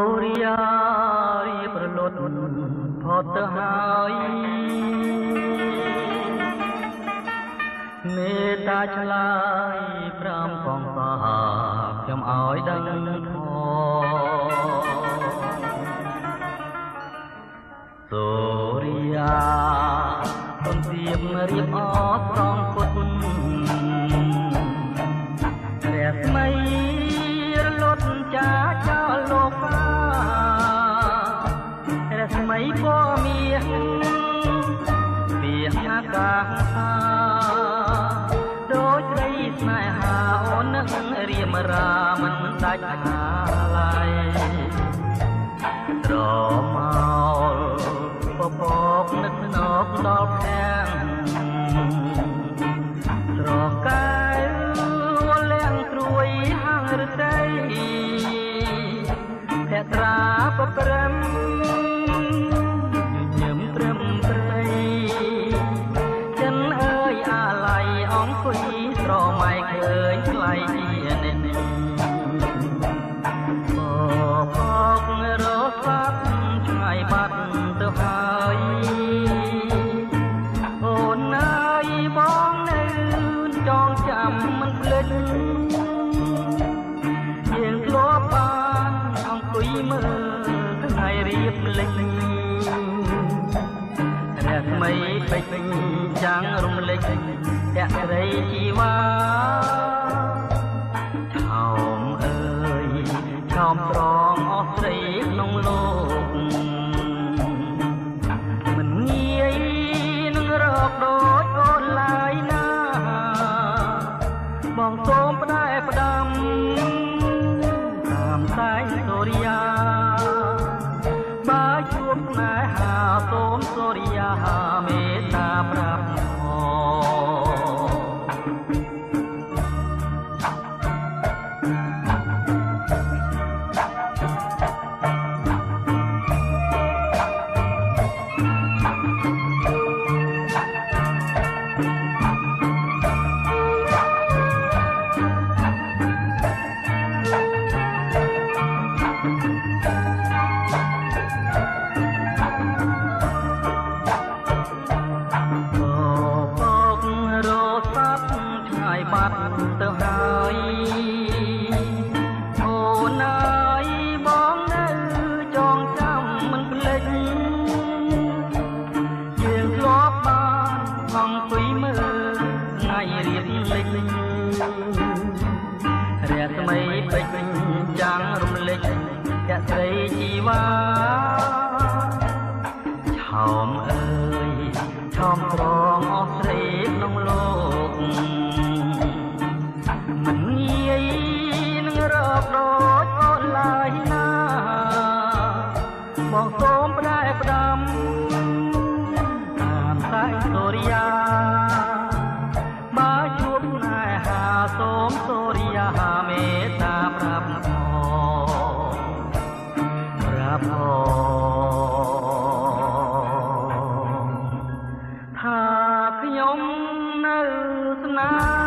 រិយារីប្រលត់ផុតទៅហើយមេត្តាឆ្លើយប្រាំកងសាខ្ញុំឲ្យដឹងធម៌សូរិយាទុនទៀមរៀបអស្រងពុតព្រះស្មីរលត់ចាចោលលោកព្រះស្មីពណ៌មាសវាអាកាសដូចក្តីស្នេហាអូននឹងរៀមរាមិនដាច់ហាឡៃត្រមោលពពកនឹកណប់ដល់ខាងស្រកាយលាងត្រួយហាងរតីភក្រាបព្រំញញឹមត្រឹមត្រីចិនអើយអាឡ័យអង្គុយស្រមៃឃើញថ្លៃជានេះពករស់ស្លាប់ឆ្ងាយបាត់ទៅហើយអូនអើយបងនៅចងចាំមិនភ្លេចយើងធ្លាប់បានអង្គុយមើលថ្ងៃរៀបលិចរស្មីពេជ្រចាំងរំលេចភក្តីជីវ៉ាឆោមអើយឆោមត្រង់អស់ស្រីក្នុងលោកមិនងាយនឹងរកដូចអូនឡើយណាបងសូមផ្ដែផ្ដាំតាមតែសូរិយាបើជួបស្នេហាសូមសូរិយាមេត្តាប្រាប់បាត់ទៅហើយអូនអើយបងនៅចងចាំមិនភ្លេចយើងធ្លាប់បានអង្គុយមើលថ្ងៃរៀបលិចរស្មីពេជ្រចាំងរំលេចភក្តីជីវ៉ាឆោមអើយឆោមត្រង់អស់ស្រីក្នុងលោកមិនងាយនឹងរកដូចអូនឡើយណាបងសូមផ្ដែផ្ដាំតាមតែសូរិយាបើជួបស្នេហាសូមសូរិយាមេត្តាប្រាប់ថាខ្ញុំនៅស្នេហ៍